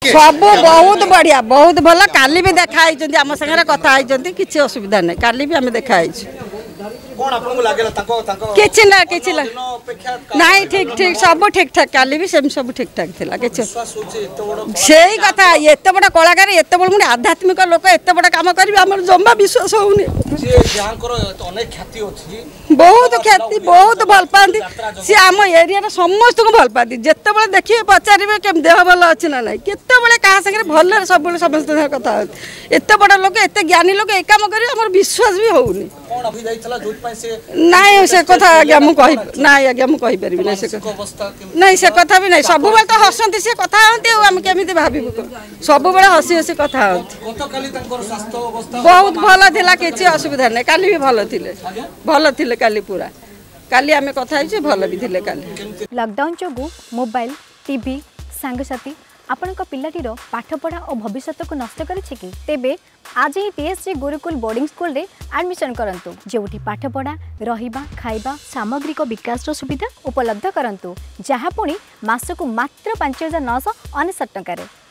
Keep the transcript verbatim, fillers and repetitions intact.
सब बहुत बढ़िया बहुत भल काली भी देखा आम सागर कथा किसी असुविधा नहीं काली भी आम देखा किसी ना किसी नहीं ठीक ठीक सब ठीक ठाक काली भी सेम सब ठीक ठाक थिला किछ से कथा एत बड़ा कलाकार एत बड़ मुझे आध्यात्मिक लोक एत बड़ा काम करी आम जमा विश्वास होनी बहुत ख्याति बहुत भल पाती सी आम एरिया समस्त को भल पाती जिते बड़े देखिए पचारे के देह भल अच्छी ना ना केत क्या सागर भल सब समस्त कथा एत बड़ लोक एत ज्ञानी लोक एक काम कर विश्वास भी होनी नाई से कथा आज्ञा मुझे ना आज्ञा मुझे पारि ना से नहीं से कथा भी नहीं सब बेले तो हसती से कथा आम केमी भाव सब बड़े हसी हसी कथा बहुत भल थिला किसी असुविधा नहीं काली भी भल थिले भल थिले काली पूरा काली आम कथा भल भी थिले काली लॉकडाउन जो मोबाइल टीवी सांगसाथी आपण पिलाटीर पाठपढ़ा और भविष्य को नष्ट करें तेबे आज ही टीएससी गुरुकुल बोर्डिंग स्कूल रे एडमिशन करंतु जोठी पाठपढ़ा रहिबा खाइबा सामग्रिक विकास सुविधा उपलब्ध करंतु जहाँ पुणी मासकु मात्र पांच हजार नौश अनेशत टंका।